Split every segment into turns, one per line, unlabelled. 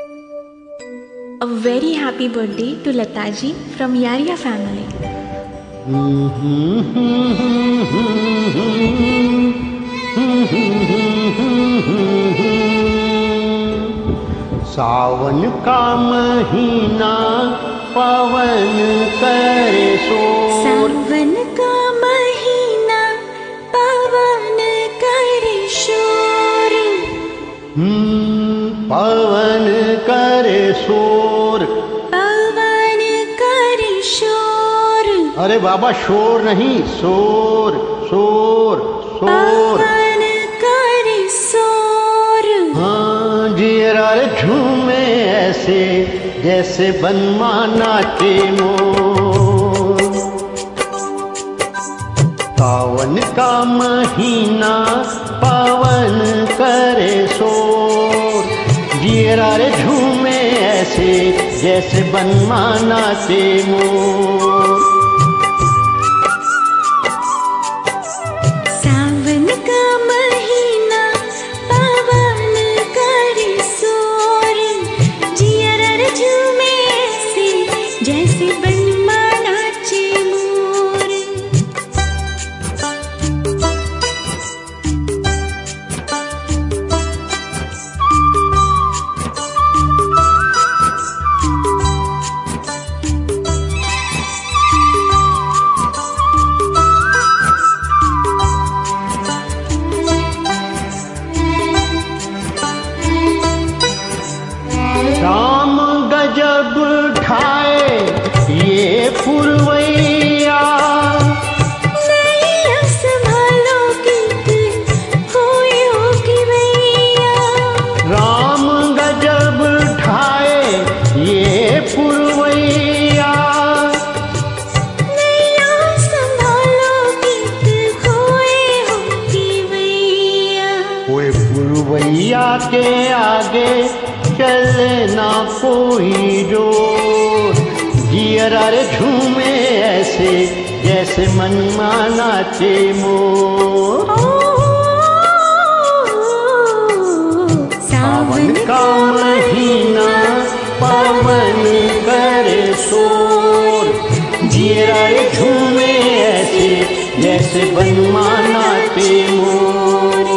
A very happy birthday to Lataji from Yaria family.
सावन का महीना पवन करे शोर।
सावन का महीना पवन करे शोर।
पवन करे शोर।
पवन करे शोर।
अरे बाबा शोर नहीं, शोर शोर शोर।
पवन करे शोर।
हाँ जीरा झूमे ऐसे जैसे बनमा नाचे मोर। सावन का महीना पवन करे शोर। जीरा झूमे ऐसे जैसे बनमा नाचे मोर।
सावन का महीना पवन करे शोर। जियरा झूमे ऐसे जैसे बनमा नाचे मोर।
राम गजब ढाए ये पुरवैया।
नैया संभालो गीत कोई होगी भैया।
राम गजब ढाए ये पुरवैया।
नैया संभालो गीत कोई होगी भैया।
कोई पुरवैया के आगे चले ना कोई जोर। जियरा झूमे ऐसे जैसे मनमा नाचे मोर। सावन का महीना पवन करे शोर। जियरा झूमे ऐसे जैसे बनमा नाचे मोर।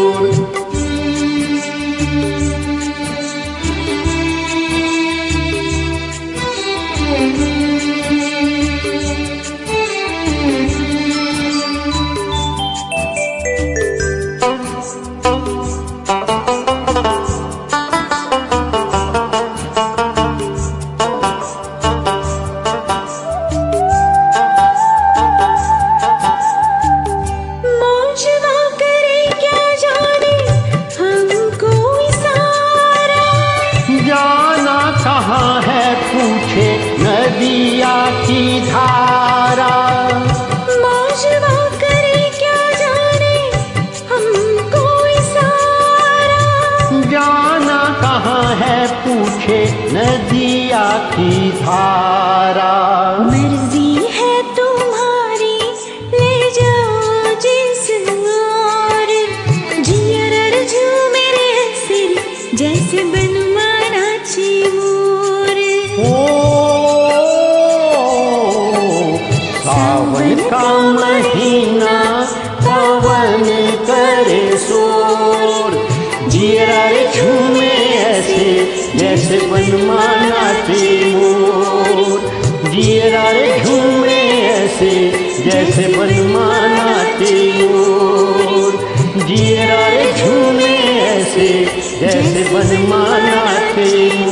जाना कहाँ है पूछे नदिया की धारा।
मौजवा करे क्या जाने हमको इशारा।
जाना कहाँ है पूछे नदिया की धारा।
मर्जी है तुम्हारी ले जाओ जिस ओर। जियरा झूमे ऐसे जैसे बनमा नाचे मोर।
सावन का महीना पवन करे शोर। जियरा झूमे ऐसे जैसे बनमा नाचे मोर। जियरा झूमे ऐसे जैसे बनमा नाचे मोर। जियरा झूमे ऐसे जैसे बनमा नाचे मोर।